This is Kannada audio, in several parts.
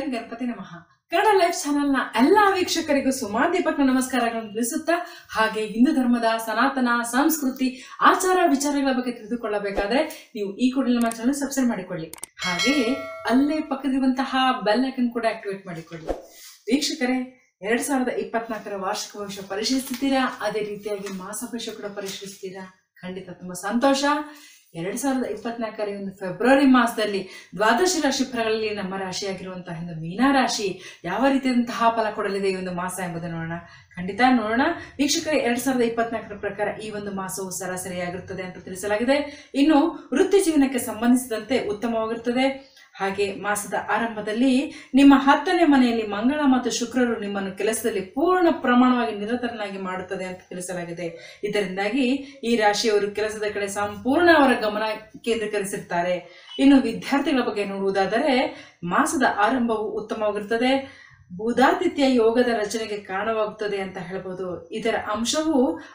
ಗಣಪತಿ ನಮಃ. ಕನ್ನಡ ಲೈಫ್ ಚಾನೆಲ್ನ ಎಲ್ಲಾ ವೀಕ್ಷಕರಿಗೂ ಸುಮಾ ದೀಪಕ್ನ ನಮಸ್ಕಾರಗಳನ್ನು ತಿಳಿಸುತ್ತಾ, ಹಾಗೆ ಹಿಂದೂ ಧರ್ಮದ ಸನಾತನ ಸಂಸ್ಕೃತಿ ಆಚಾರ ವಿಚಾರಗಳ ಬಗ್ಗೆ ತಿಳಿದುಕೊಳ್ಳಬೇಕಾದ್ರೆ ನೀವು ಈ ಕೂಡಲೇ ನಮ್ಮ ಚಾನೆಲ್ ಸಬ್ಸ್ಕ್ರೈಬ್ ಮಾಡಿಕೊಳ್ಳಿ. ಹಾಗೆಯೇ ಅಲ್ಲೇ ಪಕ್ಕದಿರುವಂತಹ ಬೆಲ್ ಐಕನ್ ಕೂಡ ಆಕ್ಟಿವೇಟ್ ಮಾಡಿಕೊಳ್ಳಿ. ವೀಕ್ಷಕರೇ, 2024ರ ವಾರ್ಷಿಕ ಭವಿಷ್ಯ ಪರಿಶೀಲಿಸುತ್ತೀರಾ? ಅದೇ ರೀತಿಯಾಗಿ ಮಾಸ ಭವಿಷ್ಯ ಕೂಡ ಪರಿಶೀಲಿಸ್ತೀರಾ? ಖಂಡಿತ ತುಂಬಾ ಸಂತೋಷ. 2024ರ ಒಂದು ಫೆಬ್ರವರಿ ಮಾಸದಲ್ಲಿ ದ್ವಾದಶ ರಾಶಿ ಫಲಗಳಲ್ಲಿ ನಮ್ಮ ರಾಶಿಯಾಗಿರುವಂತಹ ಒಂದು ಮೀನ ರಾಶಿ ಯಾವ ರೀತಿಯಾದಂತಹ ಫಲ ಕೊಡಲಿದೆ ಈ ಒಂದು ಮಾಸ ಎಂಬುದನ್ನು ನೋಡೋಣ. ಖಂಡಿತ ನೋಡೋಣ ವೀಕ್ಷಕರೇ. 2024ರ ಪ್ರಕಾರ ಈ ಒಂದು ಮಾಸವು ಸರಾಸರಿಯಾಗಿರುತ್ತದೆ ಅಂತ ತಿಳಿಸಲಾಗಿದೆ. ಇನ್ನು ವೃತ್ತಿ ಜೀವನಕ್ಕೆ ಸಂಬಂಧಿಸಿದಂತೆ ಉತ್ತಮವಾಗಿರುತ್ತದೆ. ಹಾಗೆ ಮಾಸದ ಆರಂಭದಲ್ಲಿ ನಿಮ್ಮ 10ನೇ ಮನೆಯಲ್ಲಿ ಮಂಗಳ ಮತ್ತು ಶುಕ್ರರು ನಿಮ್ಮನ್ನು ಕೆಲಸದಲ್ಲಿ ಪೂರ್ಣ ಪ್ರಮಾಣವಾಗಿ ನಿರತರನ್ನಾಗಿ ಮಾಡುತ್ತದೆ ಅಂತ ತಿಳಿಸಲಾಗಿದೆ. ಇದರಿಂದಾಗಿ ಈ ರಾಶಿಯವರು ಕೆಲಸದ ಕಡೆ ಸಂಪೂರ್ಣ ಅವರ ಗಮನ ಕೇಂದ್ರೀಕರಿಸಿರ್ತಾರೆ. ಇನ್ನು ವಿದ್ಯಾರ್ಥಿಗಳ ಬಗ್ಗೆ ನೋಡುವುದಾದರೆ ಮಾಸದ ಆರಂಭವು ಉತ್ತಮವಾಗಿರುತ್ತದೆ. ಬುಧಾದಿತ್ಯ ಯೋಗದ ರಚನೆಗೆ ಕಾರಣವಾಗುತ್ತದೆ ಅಂತ ಹೇಳ್ಬೋದು. ಇದರ ಅಂಶವು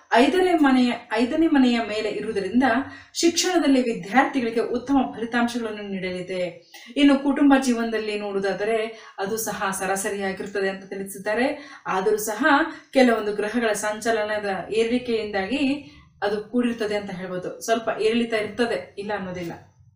5ನೇ ಮನೆಯ ಮೇಲೆ ಇರುವುದರಿಂದ ಶಿಕ್ಷಣದಲ್ಲಿ ವಿದ್ಯಾರ್ಥಿಗಳಿಗೆ ಉತ್ತಮ ಫಲಿತಾಂಶಗಳನ್ನು ನೀಡಲಿದೆ. ಇನ್ನು ಕುಟುಂಬ ಜೀವನದಲ್ಲಿ ನೋಡುವುದಾದರೆ ಅದು ಸಹ ಸರಾಸರಿಯಾಗಿರುತ್ತದೆ ಅಂತ ತಿಳಿಸಿದ್ದಾರೆ. ಆದರೂ ಸಹ ಕೆಲವೊಂದು ಗ್ರಹಗಳ ಸಂಚಲನದ ಏರಿಕೆಯಿಂದಾಗಿ ಅದು ಕೂಡಿರುತ್ತದೆ ಅಂತ ಹೇಳ್ಬೋದು. ಸ್ವಲ್ಪ ಏರಿಳಿತ ಇರ್ತದೆ, ಇಲ್ಲ ಅನ್ನೋದಿಲ್ಲ.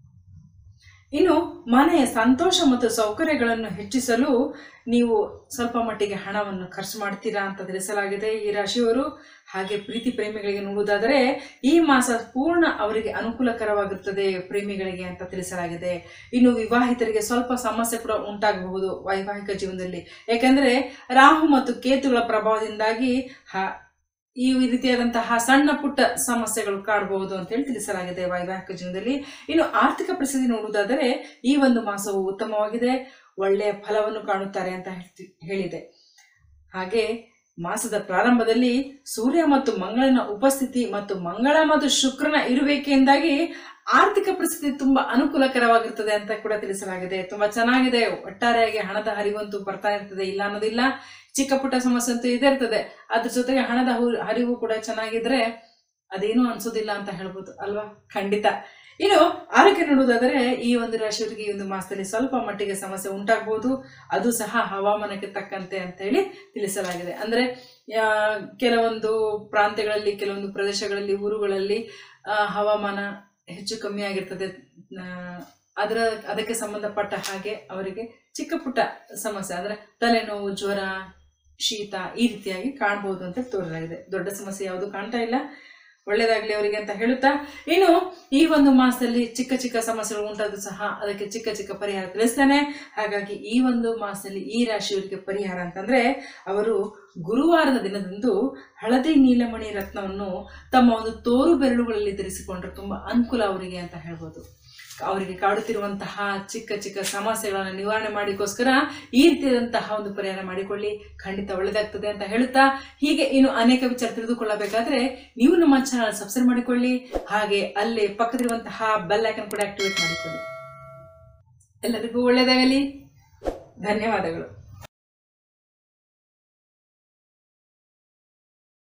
ಇನ್ನು ಮನೆಯ ಸಂತೋಷ ಮತ್ತು ಸೌಕರ್ಯಗಳನ್ನು ಹೆಚ್ಚಿಸಲು ನೀವು ಸ್ವಲ್ಪ ಮಟ್ಟಿಗೆ ಹಣವನ್ನು ಖರ್ಚು ಮಾಡ್ತೀರಾ ಅಂತ ತಿಳಿಸಲಾಗಿದೆ ಈ ರಾಶಿಯವರು. ಹಾಗೆ ಪ್ರೀತಿ ಪ್ರೇಮಿಗಳಿಗೆ ನೋಡುವುದಾದರೆ ಈ ಮಾಸ ಪೂರ್ಣ ಅವರಿಗೆ ಅನುಕೂಲಕರವಾಗಿರುತ್ತದೆ ಪ್ರೇಮಿಗಳಿಗೆ ಅಂತ ತಿಳಿಸಲಾಗಿದೆ. ಇನ್ನು ವಿವಾಹಿತರಿಗೆ ಸ್ವಲ್ಪ ಸಮಸ್ಯೆ ಕೂಡ ಉಂಟಾಗಬಹುದು ವೈವಾಹಿಕ ಜೀವನದಲ್ಲಿ. ಯಾಕಂದ್ರೆ ರಾಹು ಮತ್ತು ಕೇತುಗಳ ಪ್ರಭಾವದಿಂದಾಗಿ ಈ ರೀತಿಯಾದಂತಹ ಸಣ್ಣ ಪುಟ್ಟ ಸಮಸ್ಯೆಗಳು ಕಾಡಬಹುದು ಅಂತ ಹೇಳಿ ತಿಳಿಸಲಾಗಿದೆ ವೈವಾಹಿಕ ಜೀವನದಲ್ಲಿ. ಇನ್ನು ಆರ್ಥಿಕ ಪರಿಸ್ಥಿತಿ ನೋಡುವುದಾದರೆ ಈ ಒಂದು ಮಾಸವು ಉತ್ತಮವಾಗಿದೆ, ಒಳ್ಳೆಯ ಫಲವನ್ನು ಕಾಣುತ್ತಾರೆ ಅಂತ ಹೇಳಿದೆ. ಹಾಗೆ ಮಾಸದ ಪ್ರಾರಂಭದಲ್ಲಿ ಸೂರ್ಯ ಮತ್ತು ಮಂಗಳನ ಉಪಸ್ಥಿತಿ ಮತ್ತು ಮಂಗಳ ಮತ್ತು ಶುಕ್ರನ ಇರುವಿಕೆಯಿಂದಾಗಿ ಆರ್ಥಿಕ ಪರಿಸ್ಥಿತಿ ತುಂಬಾ ಅನುಕೂಲಕರವಾಗಿರ್ತದೆ ಅಂತ ಕೂಡ ತಿಳಿಸಲಾಗಿದೆ. ತುಂಬಾ ಚೆನ್ನಾಗಿದೆ. ಒಟ್ಟಾರೆಯಾಗಿ ಹಣದ ಹರಿವಂತೂ ಬರ್ತಾ ಇರ್ತದೆ, ಇಲ್ಲ ಅನ್ನೋದಿಲ್ಲ. ಚಿಕ್ಕ ಪುಟ್ಟ ಸಮಸ್ಯೆ ಅಂತೂ ಇದೇ ಇರ್ತದೆ. ಅದ್ರ ಜೊತೆಗೆ ಹಣದ ಹರಿವು ಕೂಡ ಚೆನ್ನಾಗಿದ್ರೆ ಅದೇನು ಅನ್ಸೋದಿಲ್ಲ ಅಂತ ಹೇಳ್ಬೋದು ಅಲ್ವಾ? ಖಂಡಿತ. ಇನ್ನು ಆರೋಗ್ಯ ನೋಡುವುದಾದರೆ ಈ ಒಂದು ರಾಶಿಯವರಿಗೆ ಈ ಒಂದು ಮಾಸದಲ್ಲಿ ಸ್ವಲ್ಪ ಮಟ್ಟಿಗೆ ಸಮಸ್ಯೆ ಉಂಟಾಗಬಹುದು. ಅದು ಸಹ ಹವಾಮಾನಕ್ಕೆ ತಕ್ಕಂತೆ ಅಂತ ಹೇಳಿ ತಿಳಿಸಲಾಗಿದೆ. ಅಂದ್ರೆ ಕೆಲವೊಂದು ಪ್ರಾಂತ್ಯಗಳಲ್ಲಿ, ಕೆಲವೊಂದು ಪ್ರದೇಶಗಳಲ್ಲಿ, ಊರುಗಳಲ್ಲಿ ಹವಾಮಾನ ಹೆಚ್ಚು ಕಮ್ಮಿ ಆಗಿರ್ತದೆ. ಅದಕ್ಕೆ ಸಂಬಂಧಪಟ್ಟ ಹಾಗೆ ಅವರಿಗೆ ಚಿಕ್ಕ ಪುಟ್ಟ ಸಮಸ್ಯೆ ಅಂದ್ರೆ ತಲೆನೋವು, ಜ್ವರ, ಶೀತ ಈ ರೀತಿಯಾಗಿ ಕಾಣಬಹುದು ಅಂತ ತೋರಲಾಗಿದೆ. ದೊಡ್ಡ ಸಮಸ್ಯೆ ಯಾವುದು ಕಾಣ್ತಾ ಇಲ್ಲ. ಒಳ್ಳೇದಾಗ್ಲಿ ಅವರಿಗೆ ಅಂತ ಹೇಳುತ್ತಾ, ಇನ್ನು ಈ ಒಂದು ಮಾಸದಲ್ಲಿ ಚಿಕ್ಕ ಚಿಕ್ಕ ಸಮಸ್ಯೆಗಳು ಉಂಟಾದ್ರೂ ಸಹ ಅದಕ್ಕೆ ಚಿಕ್ಕ ಚಿಕ್ಕ ಪರಿಹಾರ ತಿಳಿಸ್ತಾನೆ. ಹಾಗಾಗಿ ಈ ಒಂದು ಮಾಸದಲ್ಲಿ ಈ ರಾಶಿಯವರಿಗೆ ಪರಿಹಾರ ಅಂತಂದ್ರೆ ಅವರು ಗುರುವಾರದ ದಿನದಂದು ಹಳದಿ ನೀಲಮಣಿ ರತ್ನವನ್ನು ತಮ್ಮ ಒಂದು ತೋರು ಬೆರಳುಗಳಲ್ಲಿ ಧರಿಸಿಕೊಂಡ್ರೆ ತುಂಬಾ ಅನುಕೂಲ ಅವರಿಗೆ ಅಂತ ಹೇಳ್ಬೋದು. ಅವರಿಗೆ ಕಾಡುತ್ತಿರುವಂತಹ ಚಿಕ್ಕ ಚಿಕ್ಕ ಸಮಸ್ಯೆಗಳನ್ನು ನಿವಾರಣೆ ಮಾಡಿಕೋಸ್ಕರ ಈ ರೀತಿಯಾದಂತಹ ಒಂದು ಪರಿಹಾರ ಮಾಡಿಕೊಳ್ಳಿ. ಖಂಡಿತ ಒಳ್ಳೆದಾಗ್ತದೆ ಅಂತ ಹೇಳುತ್ತಾ, ಹೀಗೆ ಇನ್ನು ಅನೇಕ ವಿಚಾರ ತಿಳಿದುಕೊಳ್ಳಬೇಕಾದ್ರೆ ನೀವು ನಮ್ಮ ಚಾನಲ್ ಸಬ್ಸ್ಕ್ರೈಬ್ ಮಾಡಿಕೊಳ್ಳಿ. ಹಾಗೆ ಅಲ್ಲೇ ಪಕ್ಕದಿರುವಂತಹ ಬೆಲ್ ಐಕನ್ ಕೂಡ ಆಕ್ಟಿವೇಟ್ ಮಾಡಿಕೊಳ್ಳಿ. ಎಲ್ಲರಿಗೂ ಒಳ್ಳೆಯದಾಗಲಿ. ಧನ್ಯವಾದಗಳು.